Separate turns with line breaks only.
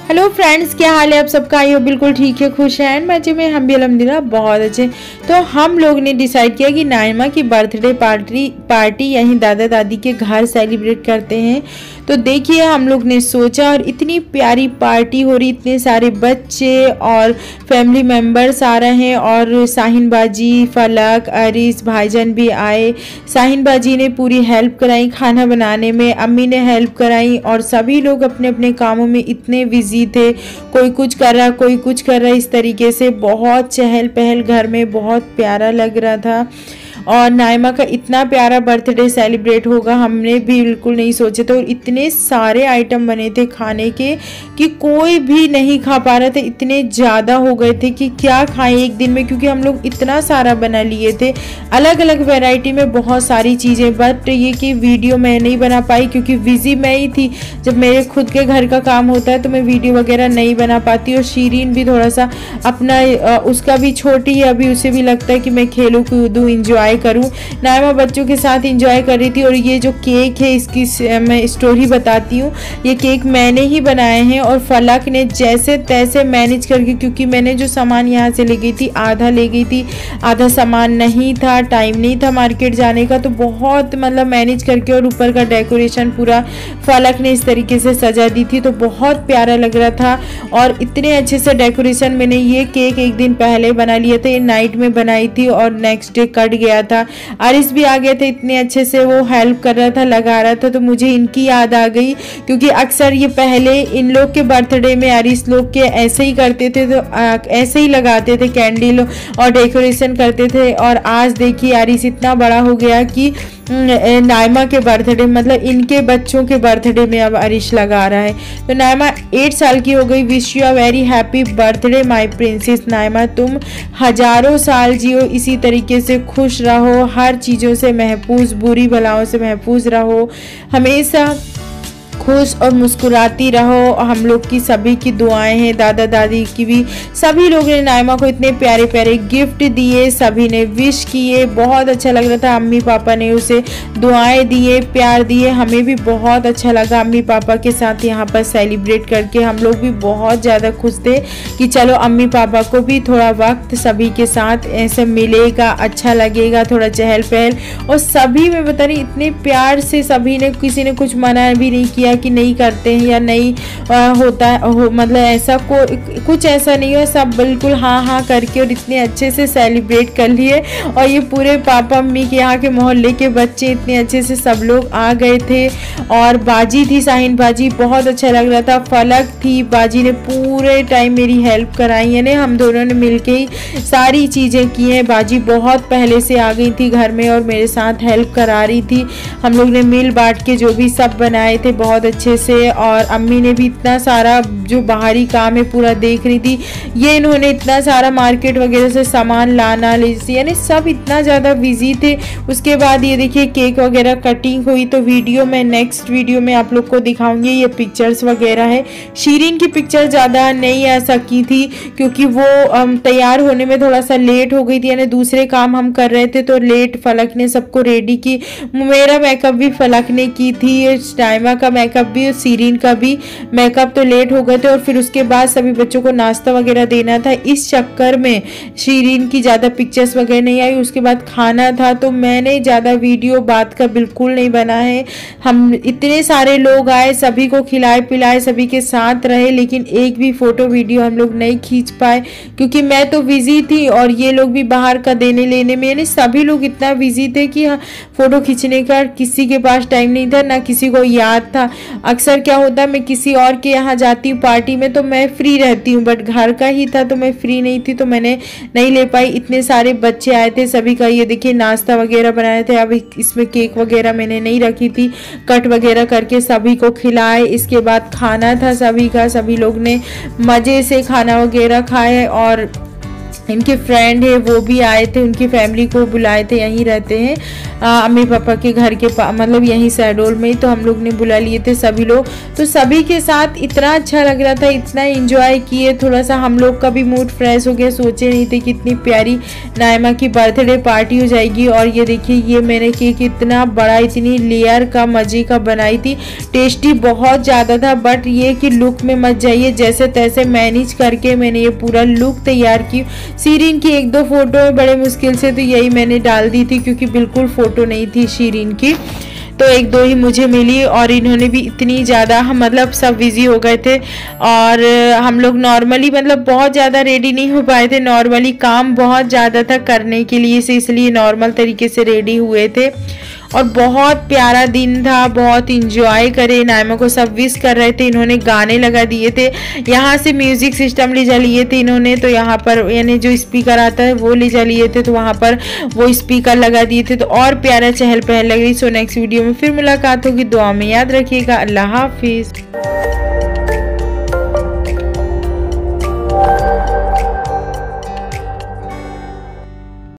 Hello friends, क्या हाल है आप सबका? आई हो बिल्कुल ठीक है, खुश हैं, मजे में। हम भी अल्हम्दुलिल्लाह बहुत अच्छे। तो हम लोग ने डिसाइड किया कि नाइमा की बर्थडे पार्टी यहीं दादा दादी के घर सेलिब्रेट करते हैं। तो देखिए, हम लोग ने सोचा और इतनी प्यारी पार्टी हो रही, इतने सारे बच्चे और फैमिली मेम्बर्स आ रहे हैं और साहिन बाजी, फलक, अरिस भाईजान भी आए। साहिन बाजी ने पूरी हेल्प कराई खाना बनाने में, अम्मी ने हेल्प कराई और सभी लोग अपने अपने कामों में इतने बिजी थे। कोई कुछ कर रहा, कोई कुछ कर रहा, इस तरीके से बहुत चहल पहल घर में, बहुत प्यारा लग रहा था। और नाइमा का इतना प्यारा बर्थडे सेलिब्रेट होगा हमने भी बिल्कुल नहीं सोचे। तो इतने सारे आइटम बने थे खाने के कि कोई भी नहीं खा पा रहा था, इतने ज़्यादा हो गए थे कि क्या खाएं एक दिन में, क्योंकि हम लोग इतना सारा बना लिए थे, अलग अलग वैरायटी में बहुत सारी चीज़ें। बट ये कि वीडियो मैं नहीं बना पाई क्योंकि बिजी मैं ही थी। जब मेरे खुद के घर का काम होता है तो मैं वीडियो वगैरह नहीं बना पाती। और शीरीन भी थोड़ा सा अपना उसका भी छोटी है अभी, उसे भी लगता है कि मैं खेलूँ कूदूँ इंजॉय करूं। नाइमा बच्चों के साथ एंजॉय कर रही थी। और ये जो केक है इसकी मैं स्टोरी बताती हूँ। ये केक मैंने ही बनाए हैं और फलक ने जैसे तैसे मैनेज करके, क्योंकि मैंने जो सामान यहाँ से ले गई थी आधा ले गई थी, आधा सामान नहीं था, टाइम नहीं था मार्केट जाने का, तो बहुत मतलब मैनेज करके और ऊपर का डेकोरेशन पूरा फलक ने इस तरीके से सजा दी थी। तो बहुत प्यारा लग रहा था और इतने अच्छे से डेकोरेशन। मैंने ये केक एक दिन पहले बना लिया था, ये नाइट में बनाई थी और नेक्स्ट डे कट गया था। अरिस भी आ गए थे, इतने अच्छे से वो हेल्प कर रहा था, लगा रहा था। तो मुझे इनकी याद आ गई क्योंकि अक्सर ये पहले इन लोग के बर्थडे में अरिस लोग के ऐसे ही करते थे, तो ऐसे ही लगाते थे कैंडल और डेकोरेशन करते थे। और आज देखिए अरिस इतना बड़ा हो गया कि नाइमा के बर्थडे मतलब इनके बच्चों के बर्थडे में अब अरिश लगा रहा है। तो नाइमा 8 साल की हो गई। Wish you a very happy birthday my princess Naima, तुम हजारों साल जियो, इसी तरीके से खुश रहो, हर चीज़ों से महफूज, बुरी बलाओं से महफूज रहो, हमेशा खुश और मुस्कुराती रहो। और हम लोग की सभी की दुआएं हैं, दादा दादी की भी। सभी लोगों ने नाइमा को इतने प्यारे प्यारे गिफ्ट दिए, सभी ने विश किए, बहुत अच्छा लग रहा था। अम्मी पापा ने उसे दुआएं दिए, प्यार दिए, हमें भी बहुत अच्छा लगा अम्मी पापा के साथ यहाँ पर सेलिब्रेट करके। हम लोग भी बहुत ज़्यादा खुश थे कि चलो अम्मी पापा को भी थोड़ा वक्त सभी के साथ ऐसे मिलेगा, अच्छा लगेगा, थोड़ा चहल पहल। और सभी में बता रही इतने प्यार से सभी ने, किसी ने कुछ मना भी नहीं किया कि नहीं करते हैं या नहीं होता है मतलब ऐसा कुछ ऐसा नहीं है, सब बिल्कुल हाँ हाँ करके और इतने अच्छे से सेलिब्रेट कर लिए। और ये पूरे पापा मम्मी के यहाँ के मोहल्ले के बच्चे इतने अच्छे से सब लोग आ गए थे। और बाजी थी, साहिन बाजी, बहुत अच्छा लग रहा था। फलक थी, बाजी ने पूरे टाइम मेरी हेल्प कराई, यानी हम दोनों ने मिलके ही सारी चीज़ें की हैं। बाजी बहुत पहले से आ गई थी घर में और मेरे साथ हेल्प करा रही थी। हम लोग ने मिल बांट के जो भी सब बनाए थे बहुत अच्छे से। और अम्मी ने भी इतना सारा जो बाहरी काम है पूरा देख रही थी। ये इन्होंने इतना सारा मार्केट वगैरह से सामान लाना यानी सब इतना ज़्यादा बिजी थे। उसके बाद ये देखिए केक वगैरह कटिंग हुई। तो वीडियो में नेक्स्ट वीडियो में आप लोग को दिखाऊंगी। ये पिक्चर्स वगैरह है। शीरीन की पिक्चर ज़्यादा नहीं आ सकी थी क्योंकि वो तैयार होने में थोड़ा सा लेट हो गई थी, यानी दूसरे काम हम कर रहे थे तो लेट फलक ने सबको रेडी की। मेरा मेकअप भी फलक ने की थी, नाइमा का मेकअप भी और शीरीन का भी मेकअप, तो लेट हो गए थे। और फिर उसके बाद सभी बच्चों को नाश्ता वगैरह देना था, इस चक्कर में शीरीन की ज़्यादा पिक्चर्स वगैरह नहीं आई। उसके बाद खाना था तो मैंने ज़्यादा वीडियो बात का बिल्कुल नहीं बना है। हम इतने सारे लोग आए, सभी को खिलाए पिलाए, सभी के साथ रहे, लेकिन एक भी फ़ोटो वीडियो हम लोग नहीं खींच पाए क्योंकि मैं तो बिजी थी और ये लोग भी बाहर का देने लेने में, यानी सभी लोग इतना बिजी थे कि फ़ोटो खींचने का किसी के पास टाइम नहीं था, ना किसी को याद था। अक्सर क्या होता है मैं किसी और के यहाँ जाती हूँ पार्टी में तो मैं फ्री रहती हूँ, बट घर का ही था तो मैं फ्री नहीं थी, तो मैंने नहीं ले पाई। इतने सारे बच्चे आए थे, सभी का ये देखिए नाश्ता वगैरह बनाए थे। अब इसमें केक वगैरह मैंने नहीं रखी थी, कट वगैरह करके सभी को खिलाए। इसके बाद खाना था सभी का, सभी लोग ने मज़े से खाना वगैरह खाए और इनके फ्रेंड है वो भी आए थे, उनकी फैमिली को बुलाए थे, यहीं रहते हैं अम्मी पापा के घर के मतलब यहीं शहडोल में ही, तो हम लोग ने बुला लिए थे सभी लोग। तो सभी के साथ इतना अच्छा लग रहा था, इतना एंजॉय किए, थोड़ा सा हम लोग का भी मूड फ्रेश हो गया। सोचे नहीं थे कि इतनी प्यारी नाइमा की बर्थडे पार्टी हो जाएगी। और ये देखिए ये मैंने केक इतना बड़ा, इतनी लेयर का मजे का बनाई थी, टेस्टी बहुत ज़्यादा था। बट ये कि लुक में मत जाइए, जैसे तैसे मैनेज करके मैंने ये पूरा लुक तैयार की। शीरीन की एक दो फोटो है बड़े मुश्किल से, तो यही मैंने डाल दी थी क्योंकि बिल्कुल फोटो नहीं थी शीरीन की, तो एक दो ही मुझे मिली। और इन्होंने भी इतनी ज़्यादा, हम मतलब सब बिजी हो गए थे और हम लोग नॉर्मली मतलब बहुत ज़्यादा रेडी नहीं हो पाए थे, नॉर्मली काम बहुत ज़्यादा था करने के लिए से, इसलिए नॉर्मल तरीके से रेडी हुए थे। और बहुत प्यारा दिन था, बहुत इंजॉय करे, नाइमा को सब विश कर रहे थे। इन्होंने गाने लगा दिए थे, यहाँ से म्यूजिक सिस्टम ले जा लिए थे इन्होंने, तो यहाँ पर यानी जो स्पीकर आता है वो ले जा लिए थे, तो वहाँ पर वो स्पीकर लगा दिए थे, तो और प्यारा चहल पहल लग रही। सो नेक्स्ट वीडियो में फिर मुलाकात होगी, दुआ में याद रखिएगा। अल्लाह हाफिज़।